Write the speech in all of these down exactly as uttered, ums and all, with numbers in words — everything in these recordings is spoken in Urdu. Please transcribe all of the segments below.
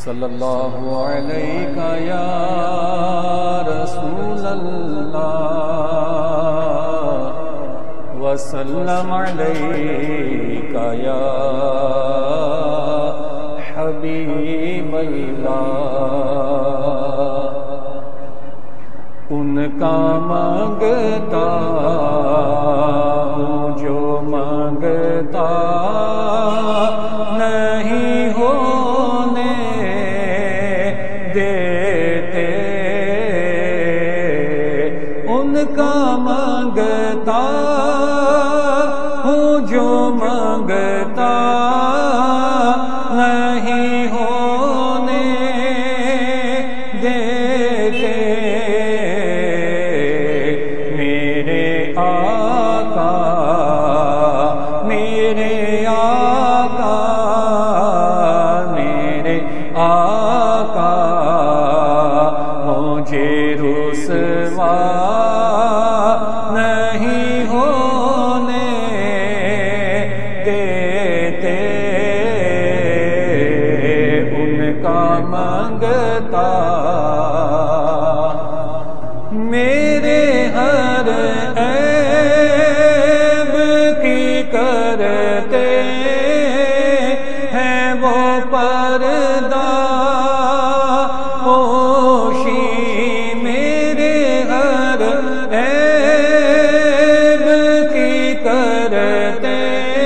صلی اللہ علیہ یا رسول اللہ وسلم علیہ یا حبیب اللہ۔ ان کا مانگتا ہوں جو مانگتا نہیں ہونے دیتے، ان کا مانگتا ہوں جو مانگتا نہیں ہونے دیتے۔ میرے آقا میرے آقا میرے آقا مجھے رسوا نہیں ہونے دیتے، ان کا مانگتا میرے ہر عیب کی کرتے ہیں وہ پردہ پوشی، میرے ہر عیب کی کرتے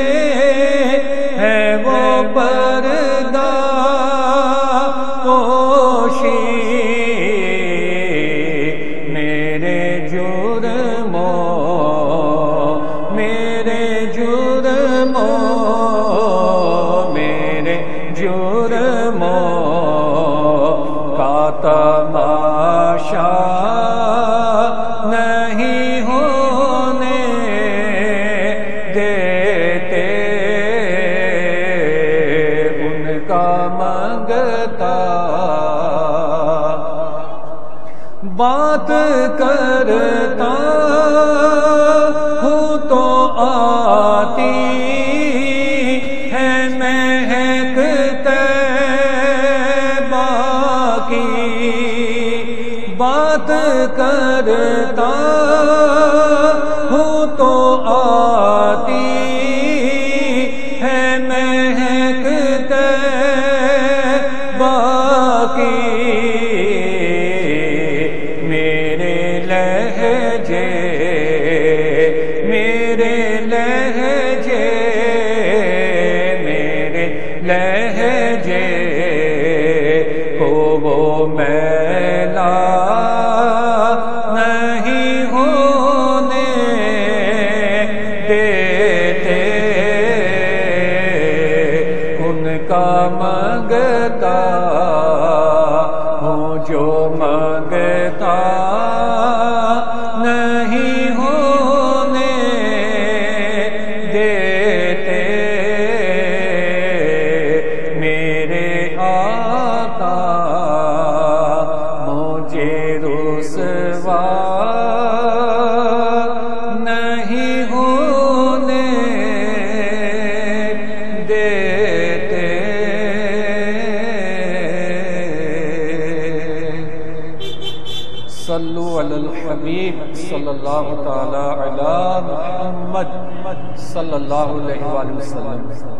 ہیں وہ پردہ پوشی۔ میرے جرموں میرے جرموں میرے جرموں کا تماشا نہیں ہونے دیتے، ان کا مانگتا بات کرتا ہوں تو آتی ہے مہک طیبہ کی، بات کرتا ہوں تو آتی ہے مہک طیبہ کی۔ میرے لہجے میرے لہجے میرے لہجے کو وہ میلا نہیں ہونے دیتے، ان کا مانگتا ہوں جو مانگتا نہیں ہونے دیتے۔ میرے آقا مجھے رسوا نہیں ہونے دیتے۔ صلو علی الحبیب صلی اللہ تعالی علی محمد صلی اللہ علیہ وآلہ وسلم۔